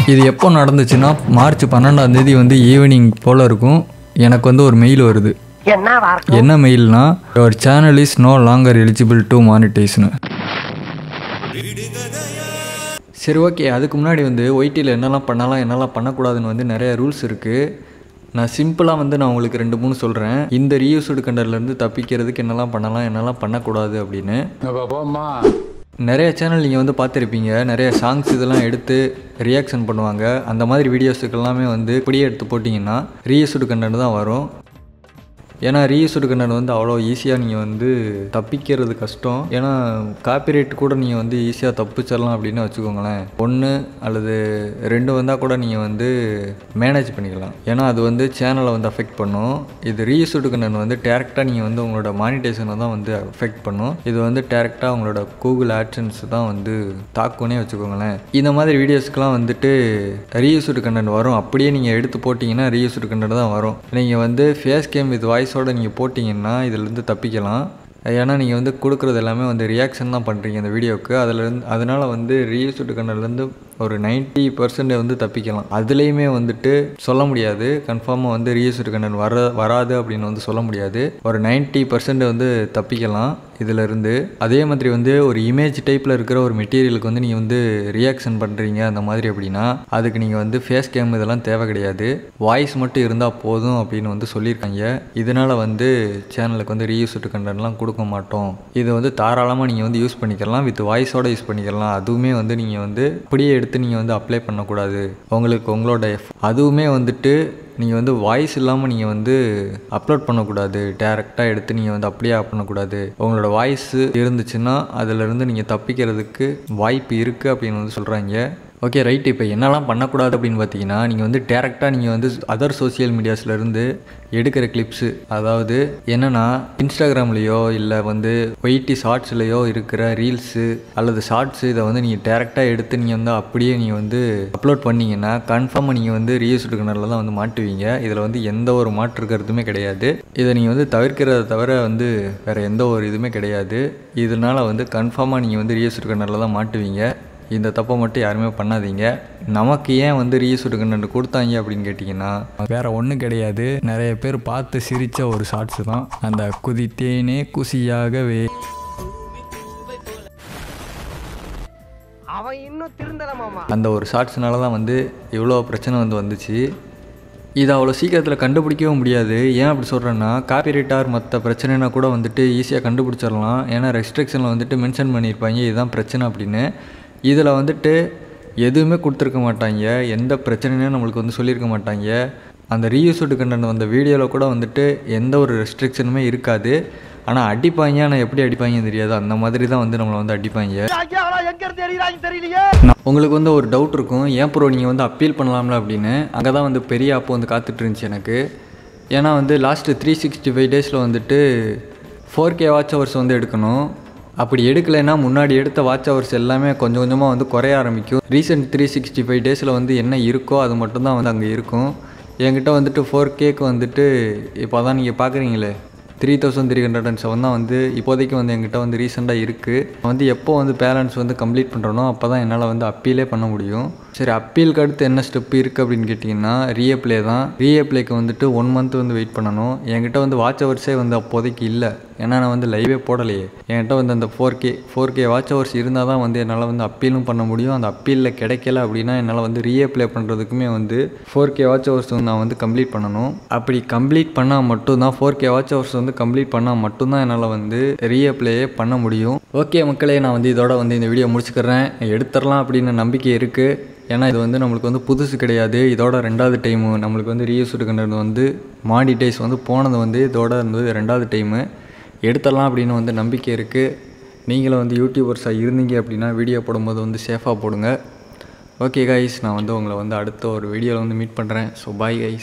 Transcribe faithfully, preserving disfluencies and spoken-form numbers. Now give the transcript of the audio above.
இது எப்போ நடந்துச்சுன்னா மார்ச் பன்னெண்டாம் தேதி வந்து ஈவினிங் போல் இருக்கும். எனக்கு வந்து ஒரு மெயில் வருது. என்ன மெயில்னா, your channel is no longer eligible to மானிட்டைஸ்னு. சரி, ஓகே. அதுக்கு முன்னாடி வந்து ஒய்டியில் என்னெல்லாம் பண்ணலாம் என்னெல்லாம் பண்ணக்கூடாதுன்னு வந்து நிறைய ரூல்ஸ் இருக்குது. நான் சிம்பிளாக வந்து நான் உங்களுக்கு ரெண்டு மூணு சொல்கிறேன். இந்த ரீயூஸ்டு கண்டென்ட்லேருந்து தப்பிக்கிறதுக்கு என்னெல்லாம் பண்ணலாம் என்னெல்லாம் பண்ணக்கூடாது அப்படின்னு. நிறைய சேனல் நீங்கள் வந்து பார்த்துருப்பீங்க, நிறைய சாங்ஸ் இதெல்லாம் எடுத்து ரியாக்ஷன் பண்ணுவாங்க. அந்த மாதிரி வீடியோஸுக்கு எல்லாமே வந்து இப்படியே எடுத்து போட்டிங்கன்னா ரீயூஸ்டு கண்டென்ட் தான் வரும். ஏன்னா ரீயூஸ்டு கண்டென்ட் வந்து அவ்வளோ ஈஸியாக நீங்கள் வந்து தப்பிக்கிறது கஷ்டம். ஏன்னா காப்பிரைட் கூட நீங்கள் வந்து ஈஸியாக தப்பிச்சிடலாம் அப்படின்னு வச்சுக்கோங்களேன். ஒன்று அல்லது ரெண்டு வந்தால் கூட நீங்கள் வந்து மேனேஜ் பண்ணிக்கலாம். ஏன்னா அது வந்து சேனலை வந்து அஃபெக்ட் பண்ணும். இது ரீயூஸ்டு கண்டென்ட் வந்து டேரெக்டாக நீங்கள் வந்து உங்களோட மானிட்டைசேஷனை தான் வந்து அஃபெக்ட் பண்ணும். இது வந்து டேரெக்டாக உங்களோட கூகுள் ஆட்சன்ஸ் தான் வந்து தாக்குன்னே வச்சுக்கோங்களேன். இந்த மாதிரி வீடியோஸ்க்கெலாம் வந்துட்டு ரீயூஸ்டு கண்டென்ட் வரும். அப்படியே நீங்கள் எடுத்து போட்டிங்கன்னா ரீயூஸ்டு கண்டென்ட் தான் வரும். நீங்கள் வந்து ஃபேஸ் கேம் வித் வாய்ஸ் நீங்கள் போட்டிங்கன்னா இதிலேருந்து தப்பிக்கலாம். ஏன்னா நீங்கள் வந்து கொடுக்குறது எல்லாமே வந்து ரியாக்ஷன் தான் பண்ணுறீங்க இந்த வீடியோவுக்கு. அதிலேருந்து அதனால் வந்து ரீயூஸ்டு கண்டென்ட்லேருந்து ஒரு நைன்ட்டி பர்சன்ட் வந்து தப்பிக்கலாம். அதுலேயுமே வந்துட்டு சொல்ல முடியாது கன்ஃபார்மாக வந்து ரீயூஸ்டு கண்டென்ட் வர வராது அப்படின்னு வந்து சொல்ல முடியாது. ஒரு நைன்ட்டி பர்சன்ட் வந்து தப்பிக்கலாம் இதிலேருந்து. அதே மாதிரி வந்து ஒரு இமேஜ் டைப்பில் இருக்கிற ஒரு மெட்டீரியலுக்கு வந்து நீங்கள் வந்து ரியாக்ஷன் பண்ணுறீங்க அந்த மாதிரி அப்படின்னா அதுக்கு நீங்கள் வந்து ஃபேஸ் கேம் இதெல்லாம் தேவை கிடையாது. வாய்ஸ் மட்டும் இருந்தால் போதும் அப்படின்னு வந்து சொல்லியிருக்காங்க. இதனால் வந்து சேனலுக்கு வந்து ரீயூஸ்டு கண்டென்ட்லாம் கொடுக்க மாட்டோம். இது வந்து தாராளமாக நீங்கள் வந்து யூஸ் பண்ணிக்கலாம், வித் வாய்ஸோட யூஸ் பண்ணிக்கலாம். அதுவுமே வந்து நீங்கள் வந்து அப்படியே எடுத்து நீங்கள் வந்து அப்ளை பண்ணக்கூடாது. உங்களுக்கு உங்களோட அதுவுமே வந்துட்டு நீங்கள் வந்து வாய்ஸ் இல்லாமல் நீங்கள் வந்து அப்லோட் பண்ணக்கூடாது. டேரெக்டாக எடுத்து நீங்கள் வந்து அப்படியே ஆப் பண்ணக்கூடாது. உங்களோட வாய்ஸ் இருந்துச்சுன்னா அதிலிருந்து நீங்கள் தப்பிக்கிறதுக்கு வாய்ப்பு இருக்குது அப்படின்னு வந்து சொல்கிறாங்க. Okay, right. இப்போ என்னெல்லாம் பண்ணக்கூடாது அப்படின்னு பார்த்தீங்கன்னா, நீங்கள் வந்து டேரெக்டாக நீங்கள் வந்து அதர் சோசியல் மீடியாஸ்லேருந்து எடுக்கிற கிளிப்ஸு, அதாவது என்னென்னா இன்ஸ்டாகிராம்லேயோ இல்லை வந்து ஒய்டி ஷார்ட்ஸ்லேயோ இருக்கிற ரீல்ஸு அல்லது ஷார்ட்ஸு, இதை வந்து நீங்கள் டேரெக்டாக எடுத்து நீங்கள் வந்து அப்படியே நீங்கள் வந்து அப்லோட் பண்ணிங்கன்னா கன்ஃபார்மாக நீங்கள் வந்து ரீயூஸ்டு கண்டென்ட்ல தான் வந்து மாட்டுவீங்க. இதில் வந்து எந்த ஒரு மாற்று கருத்துமே கிடையாது. இதை நீங்கள் வந்து தவிர்க்கிறத தவிர வந்து வேறு எந்த ஒரு இதுவுமே கிடையாது. இதனால் வந்து கன்ஃபார்மாக நீங்கள் வந்து ரீயூஸ்டு கண்டென்ட்ல தான் மாட்டுவீங்க. இந்த தப்பை மட்டும் யாருமே பண்ணாதீங்க. நமக்கு ஏன் வந்து ரீயூஸ்டு கண்டென்ட் கொடுத்தாங்க அப்படின்னு கேட்டிங்கன்னா வேறு ஒன்றும் கிடையாது. நிறைய பேர் பார்த்து சிரித்த ஒரு ஷார்ட்ஸு தான் அந்த குதித்தேனே குசியாகவே. அந்த ஒரு ஷார்ட்ஸ்னால தான் வந்து இவ்வளோ பிரச்சனை வந்து வந்துச்சு. இதை அவ்வளோ சீக்கிரத்தில் கண்டுபிடிக்கவும் முடியாது. ஏன் அப்படி சொல்கிறேன்னா, காப்பிரைட்டார் மற்ற பிரச்சனைனா கூட வந்துட்டு ஈஸியாக கண்டுபிடிச்சிடலாம். ஏன்னா ரெஸ்ட்ரிக்ஷனில் வந்துட்டு மென்ஷன் பண்ணியிருப்பாங்க இதுதான் பிரச்சனை அப்படின்னு. இதில் வந்துட்டு எதுவுமே கொடுத்துருக்க மாட்டாங்க, எந்த பிரச்சனையும் நம்மளுக்கு வந்து சொல்லியிருக்க மாட்டாங்க. அந்த ரீயூஸ்டு கண்டென்ட் வந்த வீடியோவில் கூட வந்துட்டு எந்த ஒரு ரெஸ்ட்ரிக்ஷனுமே இருக்காது. ஆனால் அடிப்பாங்க, ஆனால் எப்படி அடிப்பாங்கன்னு தெரியாது. அந்த மாதிரி தான் வந்து நம்மளை வந்து அடிப்பாங்க. உங்களுக்கு வந்து ஒரு டவுட் இருக்கும், ஏன் ப்ரோ நீங்கள் வந்து அப்பீல் பண்ணலாம்ல அப்படின்னு. அங்கே தான் வந்து பெரிய ஆப்பு வந்து காத்துட்டு இருந்துச்சு எனக்கு. ஏன்னா வந்து லாஸ்ட்டு த்ரீ சிக்ஸ்டி ஃபைவ் டேஸில் வந்துட்டு ஃபோர் கே வாட்ச் ஹவர்ஸ் வந்து எடுக்கணும். அப்படி எடுக்கலைன்னா முன்னாடி எடுத்த வாட்ச் ஹவர்ஸ் எல்லாமே கொஞ்சம் கொஞ்சமாக வந்து குறைய ஆரம்பிக்கும். ரீசெண்ட் த்ரீ சிக்ஸ்டி ஃபைவ் டேஸில் வந்து என்ன இருக்கோ அது மட்டும்தான் வந்து அங்கே இருக்கும். என்கிட்ட வந்துட்டு ஃபோர் கேக்கு வந்துட்டு இப்போ தான் நீங்கள் பார்க்குறீங்களே three thousand three hundred and seven தான் வந்து இப்போதைக்கு வந்து என்கிட்ட வந்து ரீசெண்டாக இருக்குது. வந்து எப்போ வந்து பேலன்ஸ் வந்து கம்ப்ளீட் பண்ணுறனோ அப்போ தான் என்னால் வந்து அப்பீலே பண்ண முடியும். சரி, அப்பீலுக்கு அடுத்து என்ன ஸ்டெப் இருக்குது அப்படின்னு கேட்டிங்கன்னா ரீஅப்ளே தான். ரீஅப்ளேக்கு வந்துட்டு ஒன் மந்த் வந்து வெயிட் பண்ணணும். என்கிட்ட வந்து வாட்ச் ஹவர்ஸே வந்து அப்போதைக்கு இல்லை. ஏன்னா நான் வந்து லைவே போடலையே. என்கிட்ட வந்து அந்த four K four K watch hours இருந்தால் தான் வந்து என்னால் வந்து அப்பீலும் பண்ண முடியும். அந்த அப்பீலில் கிடைக்கல அப்படின்னா என்னால் வந்து ரீஅப்ளே பண்ணுறதுக்குமே வந்து ஃபோர் கே வாட்ச் ஹவர்ஸ் வந்து நான் வந்து கம்ப்ளீட் பண்ணணும். அப்படி கம்ப்ளீட் பண்ணால் மட்டும்தான் ஃபோர் கே வாட்ச் ஹவர்ஸ் வந்து கம்ப்ளீட் பண்ணால் மட்டும்தான் என்னால் வந்து ரீஅப்ளேயே பண்ண முடியும். ஓகே மக்களே, நான் வந்து இதோட வந்து இந்த வீடியோ முடிச்சுக்கிறேன். எடுத்துடலாம் அப்படின்னு நம்பிக்கை இருக்குது. ஏன்னா இது வந்து நம்மளுக்கு வந்து புதுசு கிடையாது. இதோட ரெண்டாவது டைமு நம்மளுக்கு வந்து ரீயூஸ்டு கண்டென்ட் வந்து மானிடைஸ் வந்து போனது வந்து இதோட வந்து ரெண்டாவது டைமு. எடுத்துடலாம் அப்படின்னு வந்து நம்பிக்கை இருக்குது. நீங்களும் வந்து யூடியூபர்ஸாக இருந்தீங்க அப்படின்னா வீடியோ போடும்போது வந்து சேஃபாக போடுங்க. ஓகே கைஸ், நான் வந்து உங்களை வந்து அடுத்த ஒரு வீடியோவில் வந்து மீட் பண்ணுறேன். So bye guys.